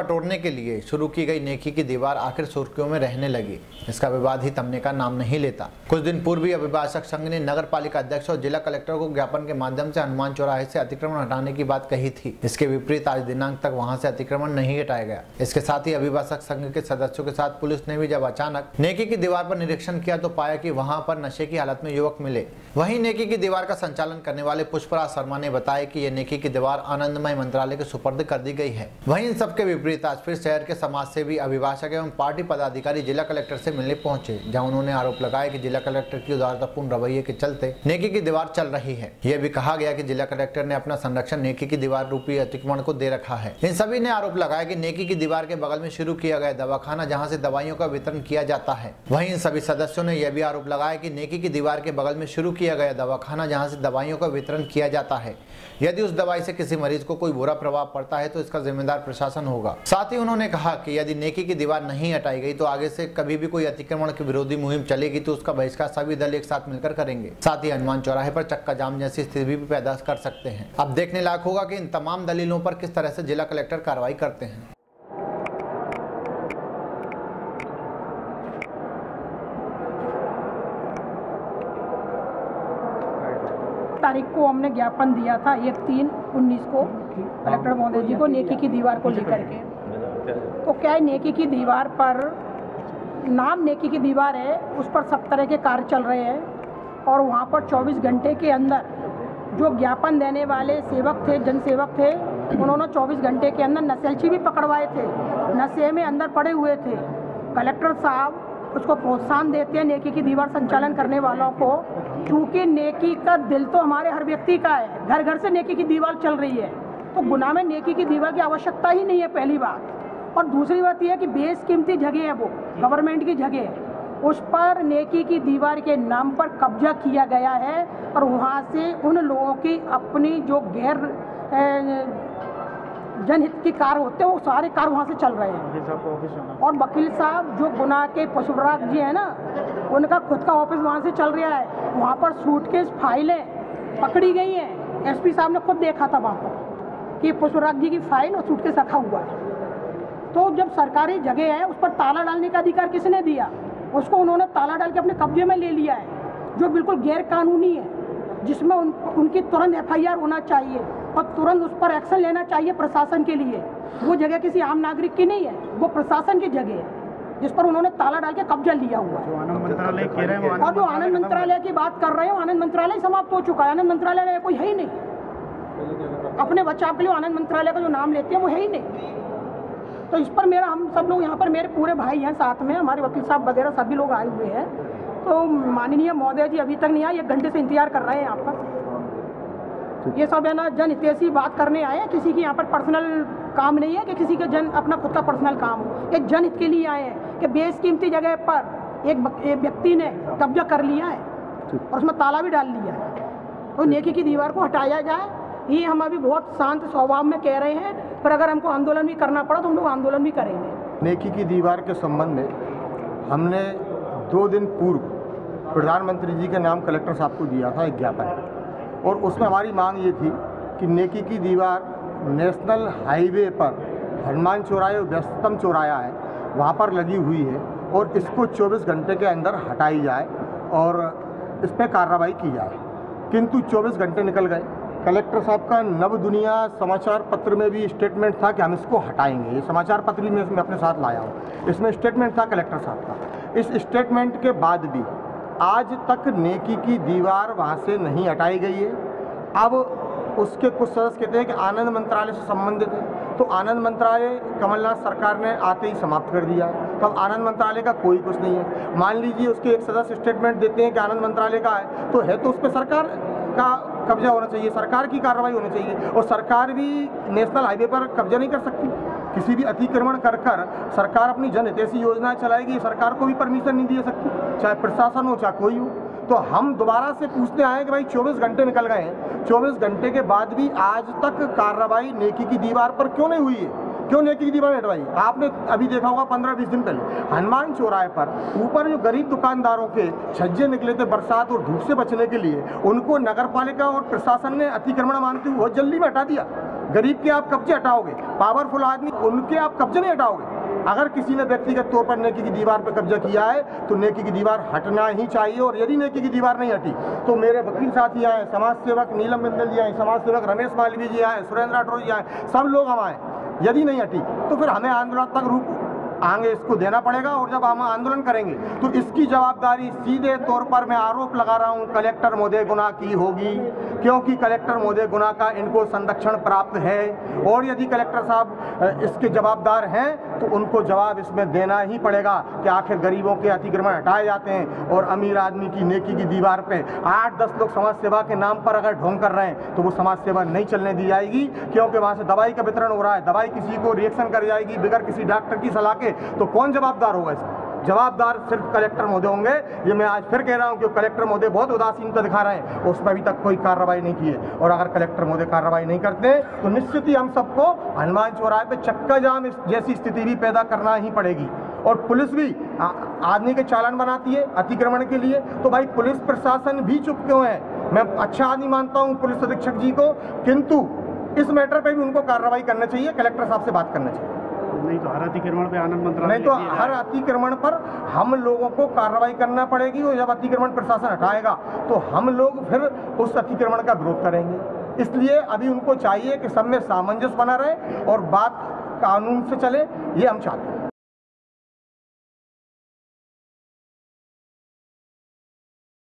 बटोरने के लिए शुरू की गई नेकी की दीवार आखिर सुर्खियों में रहने लगी। इसका विवाद ही थमने का नाम नहीं लेता। कुछ दिन पूर्व ही अभिभाषक संघ ने नगर पालिका अध्यक्ष और जिला कलेक्टर को ज्ञापन के माध्यम से हनुमान चौराहे से अतिक्रमण हटाने की बात कही थी। इसके विपरीत आज दिनांक तक वहां से अतिक्रमण नहीं हटाया गया। इसके साथ ही अभिभाषक संघ के सदस्यों के साथ पुलिस ने भी जब अचानक नेकी की दीवार पर निरीक्षण किया तो पाया कि वहां पर नशे की हालत में युवक मिले। वहीं नेकी की दीवार का संचालन करने वाले पुष्पराज शर्मा ने बताया कि यह नेकी की दीवार आनंदमय मंत्रालय के सुपर्द कर दी गई है। वहीं इन सबके विपरीत आज फिर शहर के समाज सेवी, अभिभाषक एवं पार्टी पदाधिकारी जिला कलेक्टर से मिलने पहुंचे, जहां उन्होंने आरोप लगाया कि जिला कलेक्टर की उदारतापूर्ण रवैये के चलते नेकी की दीवार चल रही है। यह भी कहा गया कि जिला कलेक्टर ने अपना संरक्षण नेकी की दीवार रूपी अतिक्रमण को दे रखा है। इन सभी ने आरोप लगाया कि नेकी की दीवार के बगल में शुरू किया गया दवाखाना जहाँ से दवाइयों का वितरण किया जाता है। वहीं इन सभी सदस्यों ने यह भी आरोप लगाया कि नेकी की दीवार के बगल में शुरू किया गया दवाखाना जहाँ से दवाइयों का वितरण किया जाता है, यदि उस दवाई से किसी मरीज को कोई बुरा प्रभाव पड़ता है तो इसका जिम्मेदार प्रशासन होगा। साथ ही उन्होंने कहा कि यदि नेकी की दीवार नहीं हटाई गई तो आगे से कभी भी कोई अतिक्रमण की विरोधी मुहिम चलेगी तो उसका बहिष्कार सभी दल एक साथ मिलकर करेंगे। साथ ही हनुमान चौराहे पर चक्का जाम जैसी स्थिति भी पैदा कर सकते हैं। अब देखने लायक होगा कि इन तमाम दलीलों पर किस तरह से जिला कलेक्टर कार्रवाई करते हैं। तारीख को हमने ज्ञापन दिया था 1/3/19 को कलेक्टर महोदय जी को नेकी की दीवार को लेकर के। तो क्या है, नेकी की दीवार पर नाम नेकी की दीवार है, उस पर सब तरह के कार्य चल रहे हैं और वहाँ पर 24 घंटे के अंदर जो ज्ञापन देने वाले सेवक थे, जनसेवक थे, उन्होंने 24 घंटे के अंदर नशेलची भी पकड़वाए थे, नशे में अंदर पड़े हुए थे। कलेक्टर साहब उसको प्रोत्साहन देते हैं नेकी की दीवार संचालन करने वालों को, क्योंकि नेकी का दिल तो हमारे हर व्यक्ति का है। घर घर से नेकी की दीवार चल रही है तो गुनाह में नेकी की दीवार की आवश्यकता ही नहीं है, पहली बात। और दूसरी बात यह है कि बेशकीमती जगह है, वो गवर्नमेंट की जगह है, उस पर नेकी की दीवार के नाम पर कब्जा किया गया है और वहाँ से उन लोगों की अपनी जो गैर जनहित के कार्य होते हैं वो सारे कार्य वहाँ से चल रहे हैं। और वकील साहब जो गुनाह के पुष्पराज जी हैं ना, उनका खुद का ऑफिस वहाँ से चल रहा है। वहाँ पर सूटकेस फाइलें पकड़ी गई हैं। एसपी साहब ने खुद देखा था वहाँ पर कि पुष्पराज जी की फाइल और सूटकेस रखा हुआ है। तो जब सरकारी जगह है उस पर ताला डालने का अधिकार किसने दिया? उसको उन्होंने ताला डाल के अपने कब्जे में ले लिया है, जो बिल्कुल गैर कानूनी है, जिसमें उनकी तुरंत FIR होना चाहिए और तुरंत उस पर एक्शन लेना चाहिए प्रशासन के लिए। वो जगह किसी आम नागरिक की नहीं है, वो प्रशासन की जगह है जिस पर उन्होंने ताला डाल के कब्जा लिया हुआ है। और जो आनंद मंत्रालय की बात कर रहे हो, आनंद मंत्रालय समाप्त हो चुका है। आनंद मंत्रालय में कोई है ही नहीं। अपने बचाव के लिए आनंद मंत्रालय का जो नाम लेते हैं वो है ही नहीं। तो इस पर मेरा, हम सब लोग यहाँ पर, मेरे पूरे भाई हैं साथ में, हमारे वकील साहब वगैरह सभी लोग आए हुए हैं। तो माननीय महोदय जी अभी तक नहीं आए, 1 घंटे से इंतजार कर रहे हैं यहाँ पर। ये सब है ना जनहितैषी बात करने आए हैं, किसी की यहाँ पर पर्सनल काम नहीं है कि किसी के अपना खुद का पर्सनल काम हो। एक जनहित के लिए आए हैं कि बेशकीमती जगह पर एक व्यक्ति ने कब्जा कर लिया है और उसमें ताला भी डाल लिया है, तो नेकी की दीवार को हटाया जाए। ये हम अभी बहुत शांत स्वभाव में कह रहे हैं, पर अगर हमको आंदोलन भी करना पड़ा तो हम लोग आंदोलन भी करेंगे। नेकी की दीवार के संबंध में हमने 2 दिन पूर्व प्रधानमंत्री जी के नाम कलेक्टर साहब को दिया था एक ज्ञापन, और उसमें हमारी मांग ये थी कि नेकी की दीवार नेशनल हाईवे पर हनुमान चौराहे व्यस्ततम चौराहा है, वहाँ पर लगी हुई है और इसको 24 घंटे के अंदर हटाई जाए और इस पर कार्रवाई की जाए। किंतु 24 घंटे निकल गए। कलेक्टर साहब का नव दुनिया समाचार पत्र में भी स्टेटमेंट था कि हम इसको हटाएंगे। ये समाचार पत्र भी मैं अपने साथ लाया हूँ, इसमें स्टेटमेंट था कलेक्टर साहब का। इस स्टेटमेंट के बाद भी आज तक नेकी की दीवार वहाँ से नहीं हटाई गई है। अब उसके कुछ सदस्य कहते हैं कि आनंद मंत्रालय से संबंधित है, तो आनंद मंत्रालय कमलनाथ सरकार ने आते ही समाप्त कर दिया है। तो अब आनंद मंत्रालय का कोई कुछ नहीं है। मान लीजिए उसके एक सदस्य स्टेटमेंट देते हैं कि आनंद मंत्रालय का है तो उस पर सरकार का कब्जा होना चाहिए, सरकार की कार्रवाई होनी चाहिए। और सरकार भी नेशनल हाईवे पर कब्जा नहीं कर सकती। किसी भी अतिक्रमण कर सरकार अपनी जनहितैषी योजनाएं चलाएगी, सरकार को भी परमिशन नहीं दे सकती, चाहे प्रशासन हो चाहे कोई हो। तो हम दोबारा से पूछते आए कि भाई 24 घंटे निकल गए हैं, 24 घंटे के बाद भी आज तक कार्रवाई नेकी की दीवार पर क्यों नहीं हुई है? क्यों नेकी की दीवार हटवाई? आपने अभी देखा होगा 15-20 दिन पहले हनुमान चौराहे पर ऊपर जो गरीब दुकानदारों के छज्जे निकले थे बरसात और धूप से बचने के लिए, उनको नगर पालिका और प्रशासन ने अतिक्रमण मानते हुए बहुत जल्दी में हटा दिया। गरीब के आप कब्जे हटाओगे, पावरफुल आदमी उनके आप कब्जे नहीं हटाओगे। अगर किसी ने व्यक्तिगत तौर पर नेकी की दीवार पर कब्जा किया है तो नेकी की दीवार हटना ही चाहिए। और यदि नेकी की दीवार नहीं हटी तो मेरे वकील साथी आए, समाज सेवक नीलम बिंदल जी आए, समाज सेवक रमेश मालवीय जी आए, सुरेंद्र राठौर जी आए, सब लोग हम आए। यदि नहीं हटी तो फिर हमें आंदोलनात्मक रूप आगे इसको देना पड़ेगा। और जब हम आंदोलन करेंगे तो इसकी जवाबदारी सीधे तौर पर मैं आरोप लगा रहा हूं कलेक्टर महोदय गुना की होगी, क्योंकि कलेक्टर महोदय गुना का इनको संरक्षण प्राप्त है। और यदि कलेक्टर साहब इसके जवाबदार हैं तो उनको जवाब इसमें देना ही पड़ेगा कि आखिर गरीबों के अतिक्रमण हटाए जाते हैं और अमीर आदमी की नेकी की दीवार पे 8-10 लोग समाज सेवा के नाम पर अगर ढोंग कर रहे हैं तो वो समाज सेवा नहीं चलने दी जाएगी। क्योंकि वहाँ से दवाई का वितरण हो रहा है, दवाई किसी को रिएक्शन कर जाएगी बगैर किसी डॉक्टर की सलाह के, तो कौन जवाबदार होगा इसका? जवाबदार सिर्फ कलेक्टर महोदय होंगे। ये मैं आज फिर कह रहा हूं कि कलेक्टर महोदय बहुत उदासीनता दिखा रहे हैं, उसमें अभी तक कोई कार्रवाई नहीं की है। और अगर कलेक्टर महोदय कार्रवाई नहीं करते तो निश्चित ही हम सबको हनुमान चौराहे पे चक्का जाम जैसी स्थिति भी पैदा करना ही पड़ेगी। और पुलिस भी आदमी के चालान बनाती है अतिक्रमण के लिए, तो भाई पुलिस प्रशासन भी चुप क्यों है? मैं अच्छा आदमी मानता हूँ पुलिस अधीक्षक जी को, किंतु इस मैटर पर भी उनको कार्रवाई करना चाहिए, कलेक्टर साहब से बात करना चाहिए। नहीं तो हर अतिक्रमण पे आनंद मंत्रालय नहीं तो हर अतिक्रमण पर हम लोगों को कार्रवाई करना पड़ेगी। और जब अतिक्रमण प्रशासन हटाएगा तो हम लोग फिर उस अतिक्रमण का विरोध करेंगे। इसलिए अभी उनको चाहिए कि सब में सामंजस्य बना रहे और बात कानून से चले, ये हम चाहते हैं।